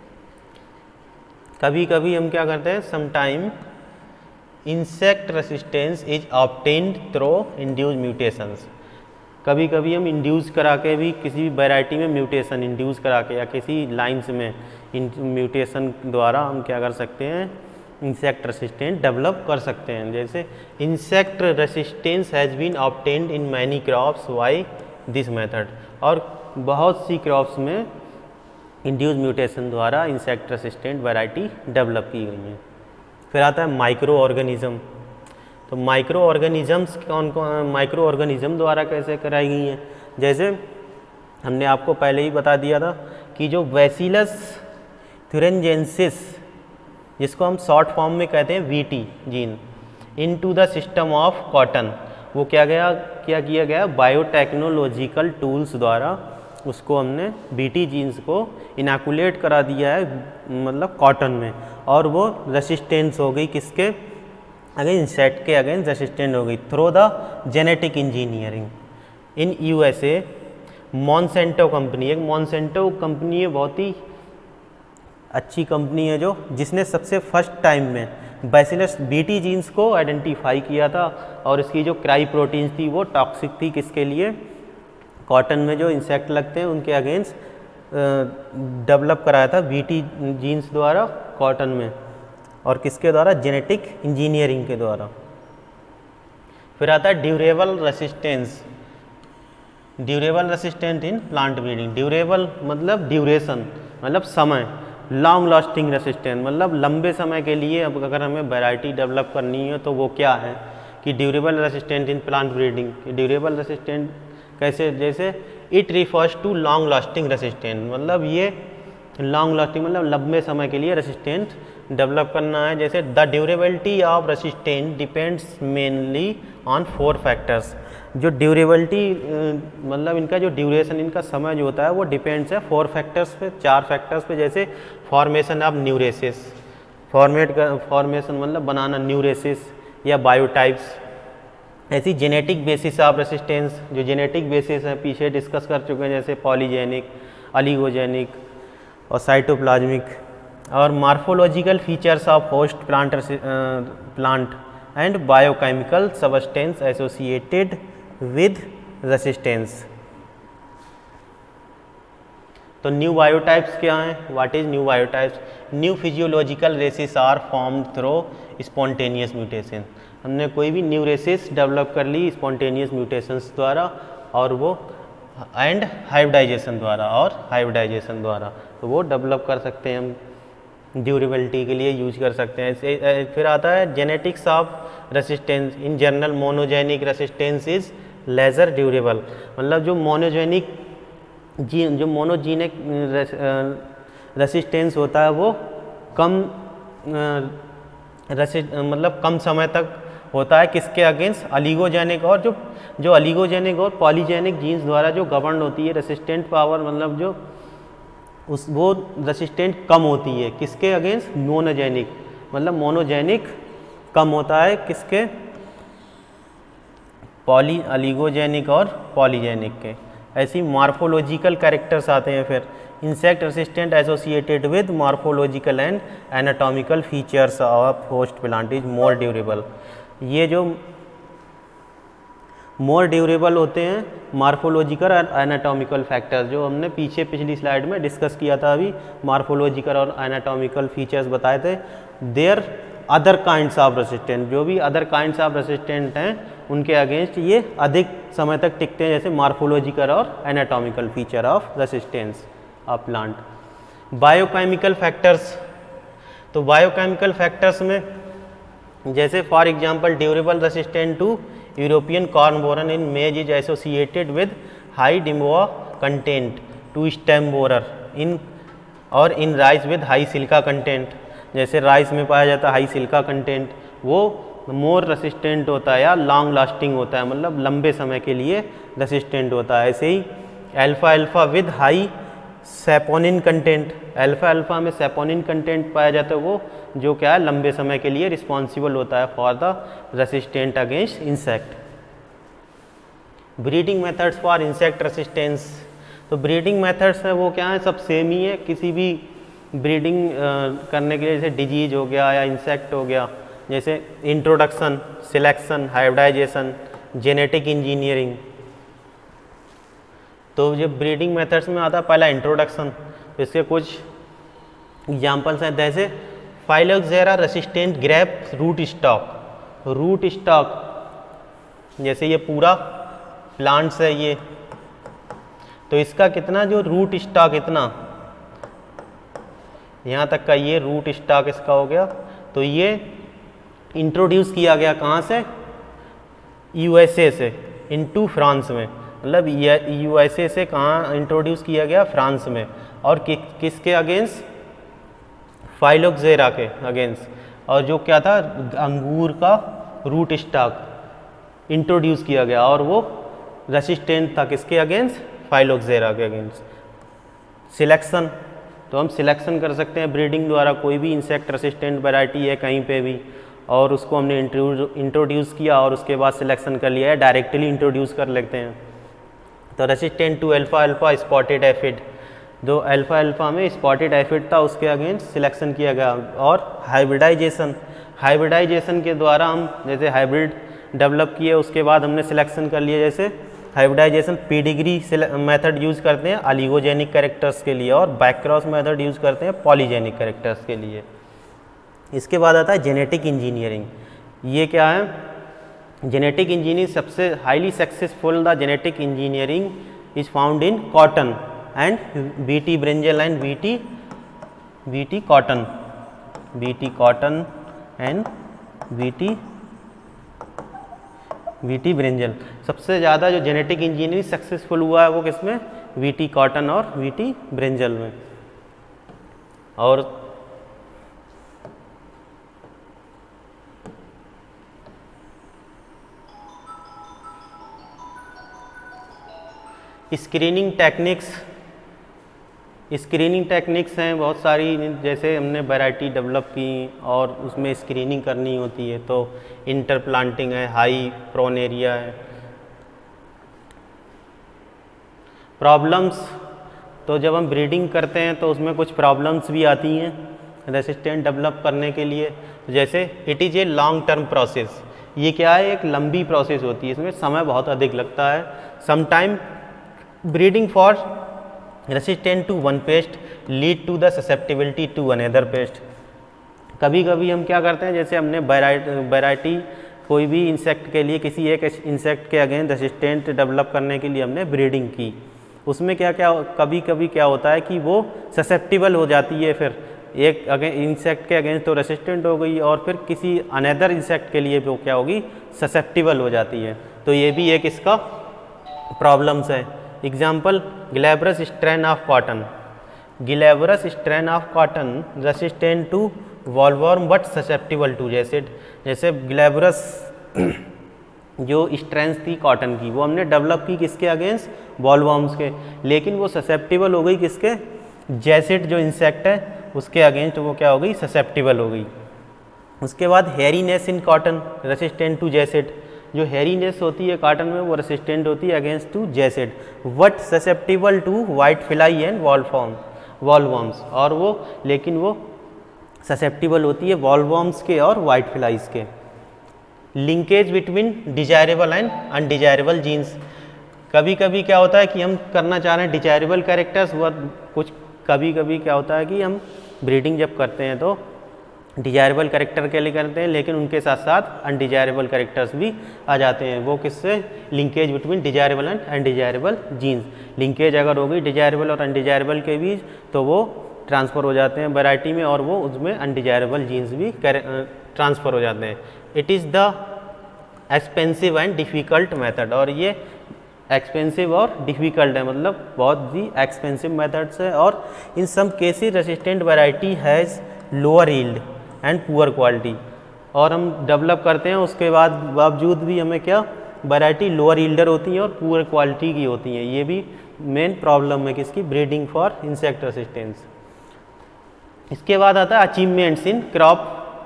कभी कभी हम क्या करते हैं, sometime insect resistance is obtained through induce mutations. कभी कभी हम इंड्यूस करा के भी किसी भी वैरायटी में म्यूटेशन इंड्यूस करा के या किसी लाइन्स में म्यूटेशन द्वारा हम क्या कर सकते हैं, इंसेक्ट रेसिस्टेंट डेवलप कर सकते हैं। जैसे insect resistance has been obtained in many crops by this method, और बहुत सी क्रॉप्स में इंड्यूस म्यूटेशन द्वारा इंसेक्ट रेसिस्टेंट वैरायटी डेवलप की गई हैं। फिर आता है माइक्रो ऑर्गेनिज्म। तो माइक्रो ऑर्गेनिजम्स कौन कौन माइक्रो ऑर्गेनिज्म द्वारा कैसे कराई गई हैं, जैसे हमने आपको पहले ही बता दिया था कि जो बैसिलस थुरिंजेंसिस, जिसको हम शॉर्ट फॉर्म में कहते हैं BT gene, into the system of cotton, वो क्या किया गया बायोटेक्नोलॉजिकल टूल्स द्वारा उसको हमने बीटी जीन्स को इनैकुलेट करा दिया है, मतलब कॉटन में, और वो रेसिस्टेंस हो गई किसके अगेंस्ट, इंसेक्ट के अगेंस्ट रेसिस्टेंट हो गई through the genetic engineering. In USA Monsanto company, एक मॉन्सेंटो कंपनी है, बहुत ही अच्छी कंपनी है जो जिसने सबसे फर्स्ट टाइम में बैसिलस बीटी जीन्स को आइडेंटिफाई किया था, और इसकी जो क्राई प्रोटीन्स थी वो टॉक्सिक थी किसके लिए, कॉटन में जो इंसेक्ट लगते हैं उनके अगेंस्ट डेवलप कराया था बीटी जीन्स द्वारा कॉटन में, और किसके द्वारा, जेनेटिक इंजीनियरिंग के द्वारा। फिर आता है durable resistance, durable resistant in plant breeding. Durable मतलब ड्यूरेशन, मतलब समय, लॉन्ग लास्टिंग रेसिस्टेंट मतलब लंबे समय के लिए। अब अगर हमें वैरायटी डेवलप करनी है तो वो क्या है कि durable resistant in plant breeding. Durable resistant कैसे, जैसे it refers to long lasting resistant, मतलब ये लॉन्ग लास्टिंग मतलब लंबे समय के लिए रेसिस्टेंट डेवलप करना है। जैसे the durability of resistant depends mainly on 4 factors. जो ड्यूरेबिलिटी मतलब इनका जो ड्यूरेशन, इनका समय जो होता है वो डिपेंड्स है 4 फैक्टर्स पे, 4 फैक्टर्स पे। जैसे फॉर्मेशन ऑफ न्यूरेसिस, फॉर्मेशन मतलब बनाना न्यूरेसिस या बायोटाइप्स। ऐसी जेनेटिक बेसिस ऑफ रेसिस्टेंस, जो जेनेटिक बेसिस है पीछे डिस्कस कर चुके हैं, जैसे पॉलीजेनिक, अलिगोजेनिक और साइटोप्लाज्मिक। और morphological features of host plant and biochemical substance associated with resistance. तो न्यू बायोटाइप्स क्या हैं, what is new biotypes? New physiological races are formed through spontaneous mutation. हमने कोई भी न्यू रेसिस डेवलप कर ली स्पॉन्टेनियस म्यूटेशंस द्वारा, और वो एंड हाइब्रिडाइजेशन द्वारा, तो वो डेवलप कर सकते हैं हम, ड्यूरेबिलिटी के लिए यूज कर सकते हैं। फिर आता है genetics of resistance. In general monogenic resistance is lesser durable, मतलब जो मोनोजेनिक जीन, जो मोनोजीनिक रेसिस्टेंस होता है वो कम मतलब कम समय तक होता है किसके अगेंस्ट, अलिगोजेनिक। और जो अलिगोजेनिक और पॉलीजेनिक जीन्स द्वारा जो गवर्न होती है रेसिस्टेंट पावर, मतलब जो वो रेसिस्टेंट कम होती है किसके अगेंस्ट, मोनोजेनिक, मतलब मोनोजेनिक कम होता है किसके, अलिगोजेनिक और पॉलीजेनिक के। ऐसी मार्फोलॉजिकल कैरेक्टर्स आते हैं। फिर insect resistant associated with morphological and anatomical features of host plant is more durable. ये जो मोर ड्यूरेबल होते हैं मार्फोलॉजिकल और एनाटॉमिकल फैक्टर्स, जो हमने पीछे पिछली स्लाइड में डिस्कस किया था अभी, मार्फोलॉजिकल और एनाटॉमिकल फीचर्स बताए थे। There other kinds of resistant, जो भी अदर काइंड्स ऑफ रेसिस्टेंट हैं उनके अगेंस्ट ये अधिक समय तक टिकते हैं, जैसे मार्फोलॉजिकल और anatomical feature of resistance of plant. Biochemical factors, तो बायोकेमिकल फैक्टर्स में जैसे for example durable resistant to European corn borer in maize is associated with high DIMBOA content to stem borer in, और in rice with high silica content. जैसे rice में पाया जाता है high silica content, वो मोर resistant होता है या लॉन्ग लास्टिंग होता है, मतलब लंबे समय के लिए रेसिस्टेंट होता है। ऐसे ही अल्फा अल्फा विद हाई सेपोनिन कंटेंट, अल्फा अल्फा में सेपोनिन कंटेंट पाया जाता है, वो जो क्या है लंबे समय के लिए रिस्पॉन्सिबल होता है for the resistant against insect. Breeding methods for insect resistance, तो ब्रीडिंग मेथड्स है वो क्या है, सब सेम ही है। किसी भी ब्रीडिंग करने के लिए जैसे डिजीज हो गया या इंसेक्ट हो गया, जैसे introduction, selection, hybridization, genetic engineering, तो जब ब्रीडिंग मेथड्स में आता है पहला इंट्रोडक्शन, तो इसके कुछ एग्जाम्पल्स हैं, जैसे phylloxera resistant grape rootstock. Rootstock जैसे ये पूरा प्लांट्स है ये, तो इसका कितना जो रूट स्टॉक इतना यहाँ तक का ये रूट स्टॉक इसका हो गया। तो ये इंट्रोड्यूस किया गया कहाँ से, यूएसए से इनटू फ्रांस में, मतलब यूएसए से कहाँ इंट्रोड्यूस किया गया, फ्रांस में। और किसके अगेंस्ट, फाइलोक्सेरा के अगेंस्ट। और जो क्या था, अंगूर का रूट स्टॉक इंट्रोड्यूस किया गया और वो रेसिस्टेंट था किसके अगेंस्ट, फाइलोक्सेरा के अगेंस्ट। सिलेक्शन, तो हम सिलेक्शन कर सकते हैं ब्रीडिंग द्वारा, कोई भी इंसेक्ट रेसिस्टेंट वैरायटी है कहीं पे भी और उसको हमने इंट्रोड्यूस किया और उसके बाद सिलेक्शन कर लिया है, डायरेक्टली इंट्रोड्यूस कर लेते हैं। तो रेसिस्टेंट टू अल्फा अल्फा स्पॉटेड एफिड, जो अल्फा अल्फा में स्पॉटेड एफिड था उसके अगेंस्ट सिलेक्शन किया गया। और हाइब्रिडाइजेशन, हाइब्रिडाइजेशन के द्वारा हम जैसे हाइब्रिड डेवलप किए उसके बाद हमने सिलेक्शन कर लिया, जैसे हाइब्रिडाइजेशन पेडिग्री मेथड यूज़ करते हैं अलिगोजेनिक कैरेक्टर्स के लिए और बैकक्रॉस मेथड यूज़ करते हैं पॉलीजेनिक कैरेक्टर्स के लिए। इसके बाद आता है जेनेटिक इंजीनियरिंग। ये क्या है, जेनेटिक इंजीनियरिंग सबसे highly successful the genetic engineering is found in cotton and BT brinjal and BT cotton, BT cotton and BT brinjal. सबसे ज़्यादा जो जेनेटिक इंजीनियरिंग सक्सेसफुल हुआ है वो किसमें, बीटी कॉटन और बीटी ब्रिंजल में। और स्क्रीनिंग टेक्निक्स हैं बहुत सारी, जैसे हमने वैरायटी डेवलप की और उसमें स्क्रीनिंग करनी होती है, तो इंटरप्लांटिंग है, हाई प्रोन एरिया है। प्रॉब्लम्स, तो जब हम ब्रीडिंग करते हैं तो उसमें कुछ प्रॉब्लम्स भी आती हैं रेसिस्टेंट डेवलप करने के लिए, जैसे it is a long term process. ये क्या है, एक लंबी प्रोसेस होती है, इसमें समय बहुत अधिक लगता है। Sometime breeding for resistant to one pest lead to the susceptibility to another pest. कभी कभी हम क्या करते हैं, जैसे हमने वैरायटी कोई भी इंसेक्ट के लिए किसी एक इंसेक्ट के अगेंस्ट रेसिस्टेंट डेवलप करने के लिए हमने ब्रीडिंग की, उसमें क्या कभी कभी क्या होता है कि वो ससेप्टिबल हो जाती है, फिर एक इंसेक्ट के अगेंस्ट तो रेसिस्टेंट हो गई और फिर किसी अनदर इंसेक्ट के लिए वो क्या होगी, ससेप्टिबल हो जाती है। तो ये भी एक इसका प्रॉब्लम्स है। Example, glabrous strain of cotton, glabrous strain of cotton resistant to bollworm but susceptible to jassid. जैसे ग्लैब्रस जो स्ट्रैंस थी कॉटन की वो हमने डेवलप की किसके अगेंस्ट, वॉलवॉर्म्स के, लेकिन वो ससेप्टिबल हो गई किसके, जेसिड जो इंसेक्ट है उसके अगेंस्ट वो क्या हो गई, ससेप्टिबल हो गई। उसके बाद hairiness in cotton resistant to jassid, जो हेरीनेस होती है कॉटन में वो रेसिस्टेंट होती है against to jassid, but susceptible to white fly and bollworms, और वो लेकिन वो ससेप्टिबल होती है वॉलवॉर्म्स के और वाइट फ्लाइज के। Linkage between desirable and undesirable genes, कभी कभी क्या होता है कि हम करना चाह रहे हैं डिजायरेबल कैरेक्टर्स, वह कुछ कभी कभी क्या होता है कि हम ब्रीडिंग जब करते हैं तो डिजायरेबल कैरेक्टर के लिए करते हैं, लेकिन उनके साथ साथ अनडिजायरेबल कैरेक्टर्स भी आ जाते हैं। वो किससे, linkage between desirable and undesirable genes. Linkage अगर होगी डिजायरेबल और अनडिजायरेबल के बीच तो वो ट्रांसफ़र हो जाते हैं वैरायटी में, और वो उसमें अनडिजायरेबल जीन्स भी ट्रांसफ़र हो जाते हैं। It is the expensive and difficult method, और ये एक्सपेंसिव और डिफ़िकल्ट है, मतलब बहुत ही एक्सपेंसिव मेथड्स है। और in some cases resistant variety has lower yield and poor quality, और हम डेवलप करते हैं उसके बाद बावजूद भी हमें क्या, वैरायटी लोअर यील्डर होती हैं और पुअर क्वालिटी की होती हैं। ये भी मेन प्रॉब्लम है किसकी, ब्रीडिंग फॉर इंसेक्ट रेसिस्टेंस। इसके बाद आता है achievements in crop,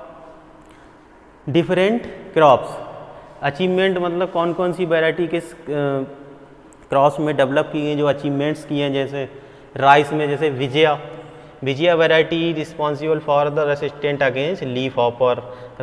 different crops. Achievement मतलब कौन कौन सी वैरायटी किस क्रॉप्स में डेवलप की गई, जो अचीवमेंट्स किए हैं, जैसे राइस में जैसे Vijaya variety responsible for the resistant against leaf hopper,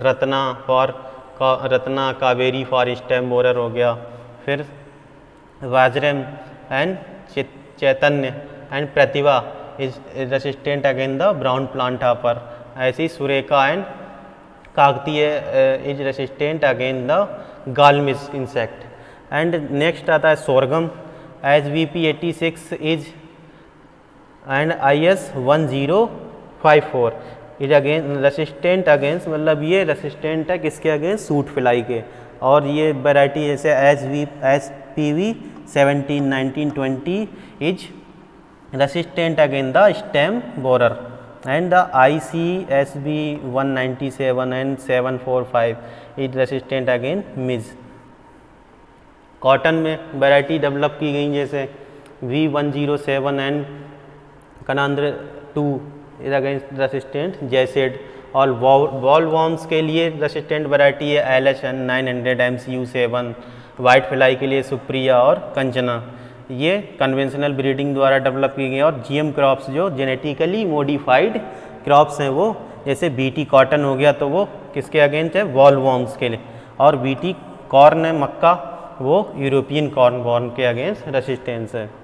Ratna Kaveri for stem borer हो गया, फिर Vajram and Chaitanya and Pratibha is resistant against the brown plant hopper. ऐसी Surekha and Kakatiya is resistant against the gall midge insect. And next आता है sorghum, SVP86 is and IS 1054 is against resistant against, मतलब ये resistant है किसके अगेंस्ट, सूट फ्लाई के। और ये वैरायटी जैसे SPV 17, 19, 20 is resistant against the stem borer. And the ICSB 197 and 745 is resistant against midge. Cotton में वैरायटी डेवलप की गई जैसे V107 एंड कनांद्र 2 इज अगेंस्ट रेसिस्टेंट जैसेड। और वॉल वॉर्म्स के लिए रेसिस्टेंट वैरायटी है LHN 900 MCU7, वाइट फ्लाई के लिए सुप्रिया और कंचना। ये कन्वेंशनल ब्रीडिंग द्वारा डेवलप की गई। और GM क्रॉप्स जो जेनेटिकली मॉडिफाइड क्रॉप्स हैं वो जैसे BT कॉटन हो गया तो वो किसके अगेंस्ट है, वॉल वॉर्म्स के लिए। और BT कॉर्न है मक्का, वो यूरोपियन कॉर्न बॉर्न के अगेंस्ट रेसिस्टेंस है।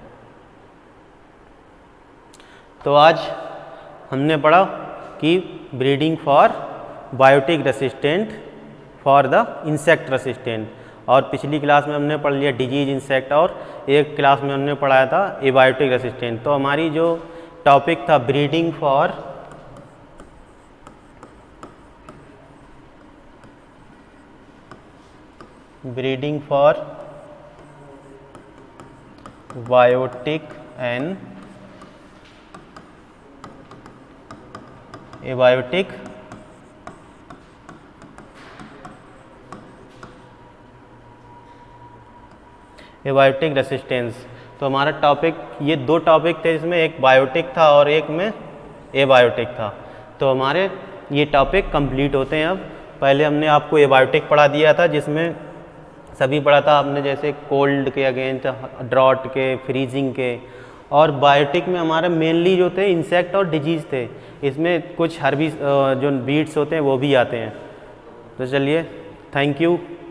तो आज हमने पढ़ा कि breeding for biotic resistant for the insect resistant. और पिछली क्लास में हमने पढ़ लिया डिजीज इंसेक्ट, और एक क्लास में हमने पढ़ाया था एबायोटिक रेसिस्टेंट। तो हमारी जो टॉपिक था breeding for biotic and abiotic resistance. तो हमारा टॉपिक ये दो टॉपिक थे, इसमें एक बायोटिक था और एक में एबायोटिक था। तो हमारे ये टॉपिक कंप्लीट होते हैं। अब पहले हमने आपको एबायोटिक पढ़ा दिया था जिसमें सभी पढ़ा था आपने, जैसे कोल्ड के अगेंस्ट, ड्रॉट के, फ्रीजिंग के। और बायोटिक में हमारे मेनली जो थे इंसेक्ट और डिजीज़ थे, इसमें कुछ हर्बी जो बीट्स होते हैं वो भी आते हैं। तो चलिए, थैंक यू।